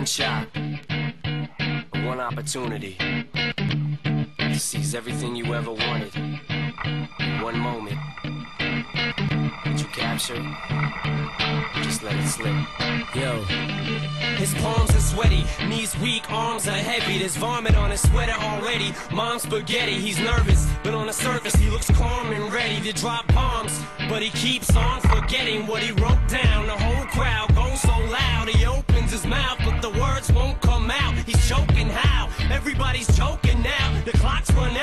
shot, one opportunity to seize everything you ever wanted in one moment. Did you capture it? Just let it slip. Yo. His palms are sweaty, knees weak, arms are heavy. There's vomit on his sweater already. Mom's spaghetti, he's nervous, but on the surface he looks calm and ready to drop bombs. But he keeps on forgetting what he wrote down. The whole crowd goes so loud, he opens his mouth, but the words won't come out. He's choking how? Everybody's choking now. The clock's running